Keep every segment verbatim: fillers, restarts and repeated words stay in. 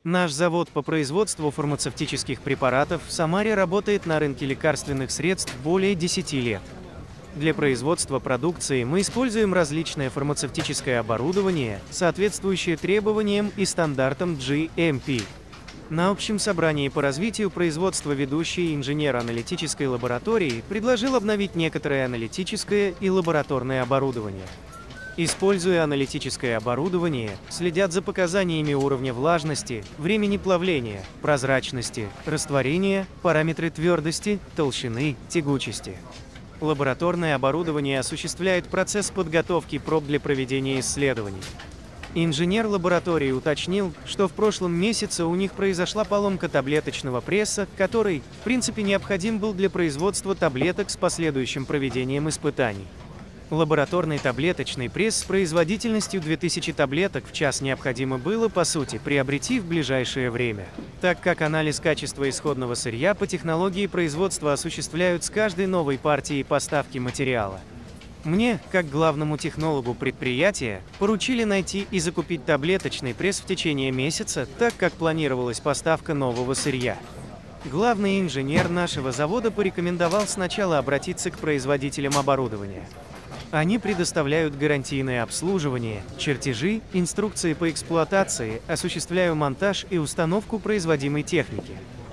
Наш завод по производству фармацевтических препаратов в Самаре работает на рынке лекарственных средств более десяти лет. Для производства продукции мы используем различное фармацевтическое оборудование, соответствующее требованиям и стандартам джи эм пи. На общем собрании по развитию производства ведущий инженер аналитической лаборатории предложил обновить некоторое аналитическое и лабораторное оборудование. Используя аналитическое оборудование, следят за показаниями уровня влажности, времени плавления, прозрачности, растворения, параметры твердости, толщины, тягучести. Лабораторное оборудование осуществляет процесс подготовки проб для проведения исследований. Инженер лаборатории уточнил, что в прошлом месяце у них произошла поломка таблеточного пресса, который, в принципе, необходим был для производства таблеток с последующим проведением испытаний. Лабораторный таблеточный пресс с производительностью две тысячи таблеток в час необходимо было, по сути, приобрести в ближайшее время, так как анализ качества исходного сырья по технологии производства осуществляют с каждой новой партией поставки материала. Мне, как главному технологу предприятия, поручили найти и закупить таблеточный пресс в течение месяца, так как планировалась поставка нового сырья. Главный инженер нашего завода порекомендовал сначала обратиться к производителям оборудования. Они предоставляют гарантийное обслуживание, чертежи, инструкции по эксплуатации, осуществляю монтаж и установку производимой техники.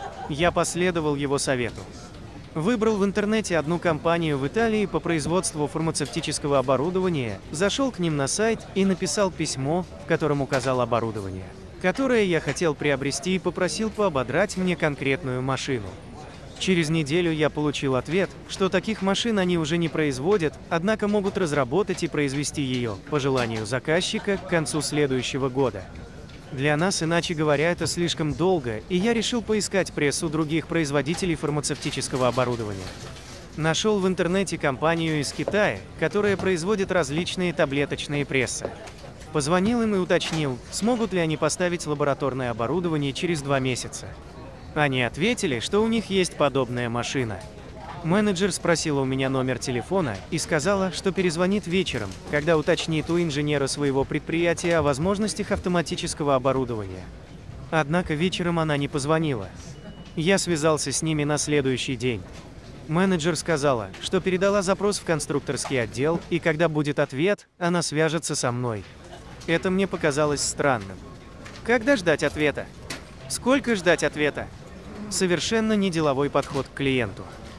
Я последовал его совету. Выбрал в интернете одну компанию в Италии по производству фармацевтического оборудования, зашел к ним на сайт и написал письмо, в котором указал оборудование, которое я хотел приобрести, и попросил поободрать мне конкретную машину. Через неделю я получил ответ, что таких машин они уже не производят, однако могут разработать и произвести ее, по желанию заказчика, к концу следующего года. Для нас, иначе говоря, это слишком долго, и я решил поискать пресс у других производителей фармацевтического оборудования. Нашел в интернете компанию из Китая, которая производит различные таблеточные прессы. Позвонил им и уточнил, смогут ли они поставить лабораторное оборудование через два месяца. Они ответили, что у них есть подобная машина. Менеджер спросила у меня номер телефона и сказала, что перезвонит вечером, когда уточнит у инженера своего предприятия о возможностях автоматического оборудования. Однако вечером она не позвонила. Я связался с ними на следующий день. Менеджер сказала, что передала запрос в конструкторский отдел, и когда будет ответ, она свяжется со мной. Это мне показалось странным. Когда ждать ответа? Сколько ждать ответа? Совершенно не деловой подход к клиенту.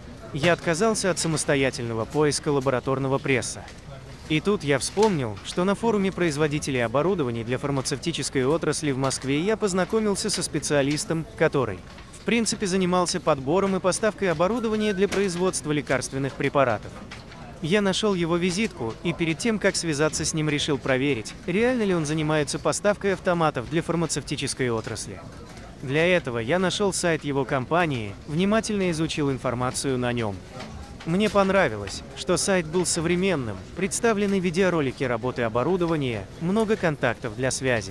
Я отказался от самостоятельного поиска лабораторного пресса. И тут я вспомнил, что на форуме производителей оборудования для фармацевтической отрасли в Москве я познакомился со специалистом, который, в принципе, занимался подбором и поставкой оборудования для производства лекарственных препаратов. Я нашел его визитку, и перед тем, как связаться с ним, решил проверить, реально ли он занимается поставкой автоматов для фармацевтической отрасли. Для этого я нашел сайт его компании, внимательно изучил информацию на нем. Мне понравилось, что сайт был современным, представлены видеоролики работы оборудования, много контактов для связи.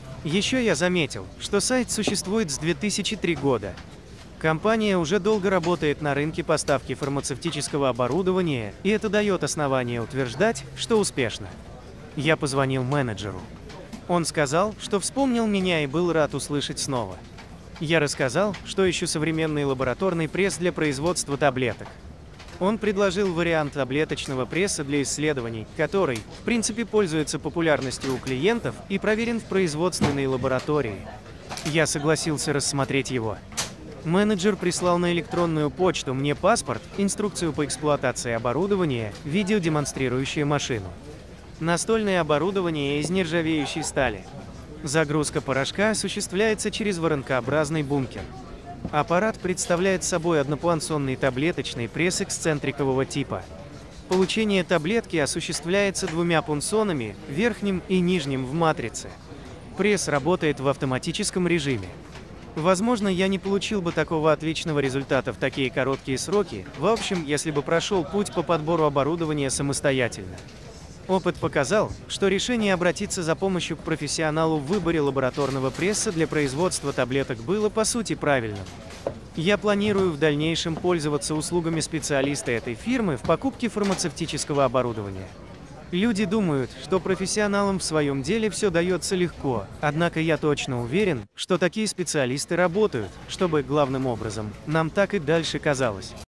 Еще я заметил, что сайт существует с две тысячи третьего года. Компания уже долго работает на рынке поставки фармацевтического оборудования, и это дает основание утверждать, что успешно. Я позвонил менеджеру. Он сказал, что вспомнил меня и был рад услышать снова. Я рассказал, что ищу современный лабораторный пресс для производства таблеток. Он предложил вариант таблеточного пресса для исследований, который, в принципе, пользуется популярностью у клиентов и проверен в производственной лаборатории. Я согласился рассмотреть его. Менеджер прислал на электронную почту мне паспорт, инструкцию по эксплуатации оборудования, видео, демонстрирующее машину. Настольное оборудование из нержавеющей стали. Загрузка порошка осуществляется через воронкообразный бункер. Аппарат представляет собой однопуансонный таблеточный пресс эксцентрикового типа. Получение таблетки осуществляется двумя пунсонами, верхним и нижним в матрице. Пресс работает в автоматическом режиме. Возможно, я не получил бы такого отличного результата в такие короткие сроки, в общем, если бы прошел путь по подбору оборудования самостоятельно. Опыт показал, что решение обратиться за помощью к профессионалу в выборе лабораторного пресса для производства таблеток было по сути правильным. Я планирую в дальнейшем пользоваться услугами специалиста этой фирмы в покупке фармацевтического оборудования. Люди думают, что профессионалам в своем деле все дается легко, однако я точно уверен, что такие специалисты работают, чтобы, главным образом, нам так и дальше казалось.